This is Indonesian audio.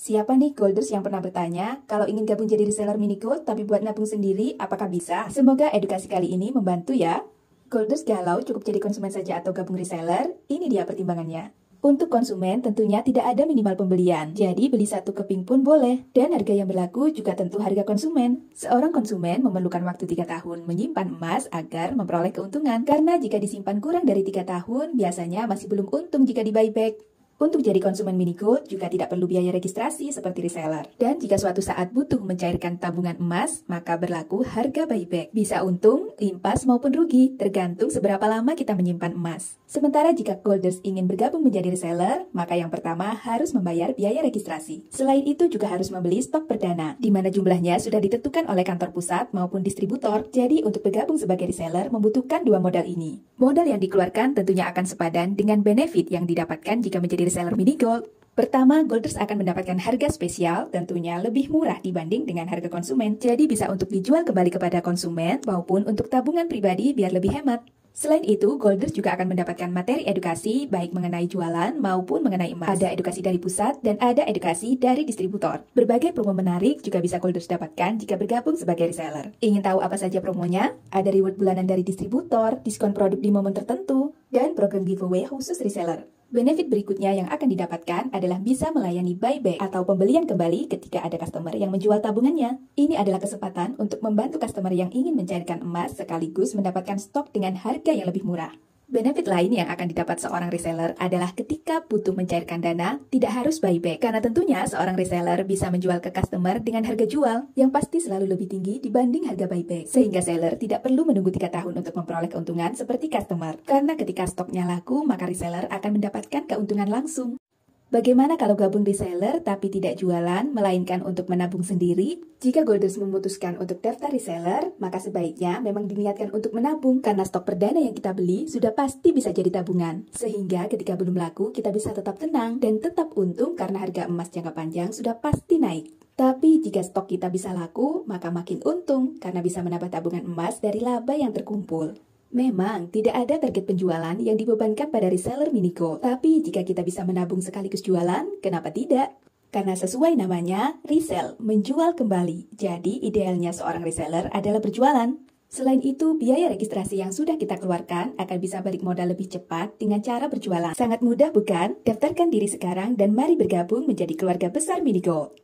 Siapa nih Golders yang pernah bertanya, kalau ingin gabung jadi reseller mini gold tapi buat nabung sendiri, apakah bisa? Semoga edukasi kali ini membantu ya. Golders galau cukup jadi konsumen saja atau gabung reseller? Ini dia pertimbangannya. Untuk konsumen tentunya tidak ada minimal pembelian, jadi beli satu keping pun boleh. Dan harga yang berlaku juga tentu harga konsumen. Seorang konsumen memerlukan waktu 3 tahun menyimpan emas agar memperoleh keuntungan. Karena jika disimpan kurang dari 3 tahun, biasanya masih belum untung jika di buyback. Untuk jadi konsumen mini gold juga tidak perlu biaya registrasi seperti reseller. Dan jika suatu saat butuh mencairkan tabungan emas, maka berlaku harga buyback. Bisa untung, impas maupun rugi, tergantung seberapa lama kita menyimpan emas. Sementara jika Golders ingin bergabung menjadi reseller, maka yang pertama harus membayar biaya registrasi. Selain itu juga harus membeli stok perdana, di mana jumlahnya sudah ditentukan oleh kantor pusat maupun distributor. Jadi untuk bergabung sebagai reseller membutuhkan dua modal ini. Modal yang dikeluarkan tentunya akan sepadan dengan benefit yang didapatkan jika menjadi reseller mini gold. Pertama, Golders akan mendapatkan harga spesial, tentunya lebih murah dibanding dengan harga konsumen. Jadi bisa untuk dijual kembali kepada konsumen maupun untuk tabungan pribadi biar lebih hemat. Selain itu, Golders juga akan mendapatkan materi edukasi baik mengenai jualan maupun mengenai emas. Ada edukasi dari pusat dan ada edukasi dari distributor. Berbagai promo menarik juga bisa Golders dapatkan jika bergabung sebagai reseller. Ingin tahu apa saja promonya? Ada reward bulanan dari distributor, diskon produk di momen tertentu, dan program giveaway khusus reseller. Benefit berikutnya yang akan didapatkan adalah bisa melayani buyback atau pembelian kembali ketika ada customer yang menjual tabungannya. Ini adalah kesempatan untuk membantu customer yang ingin mencairkan emas sekaligus mendapatkan stok dengan harga yang lebih murah. Benefit lain yang akan didapat seorang reseller adalah ketika butuh mencairkan dana, tidak harus buyback. Karena tentunya seorang reseller bisa menjual ke customer dengan harga jual yang pasti selalu lebih tinggi dibanding harga buyback. Sehingga seller tidak perlu menunggu 3 tahun untuk memperoleh keuntungan seperti customer. Karena ketika stoknya laku, maka reseller akan mendapatkan keuntungan langsung. Bagaimana kalau gabung reseller tapi tidak jualan, melainkan untuk menabung sendiri? Jika Golders memutuskan untuk daftar reseller, maka sebaiknya memang diniatkan untuk menabung, karena stok perdana yang kita beli sudah pasti bisa jadi tabungan. Sehingga ketika belum laku, kita bisa tetap tenang dan tetap untung karena harga emas jangka panjang sudah pasti naik. Tapi jika stok kita bisa laku, maka makin untung karena bisa menambah tabungan emas dari laba yang terkumpul. Memang tidak ada target penjualan yang dibebankan pada reseller mini gold. Tapi jika kita bisa menabung sekaligus jualan, kenapa tidak? Karena sesuai namanya, resell, menjual kembali. Jadi idealnya seorang reseller adalah berjualan. Selain itu, biaya registrasi yang sudah kita keluarkan akan bisa balik modal lebih cepat dengan cara berjualan. Sangat mudah bukan? Daftarkan diri sekarang dan mari bergabung menjadi keluarga besar mini gold.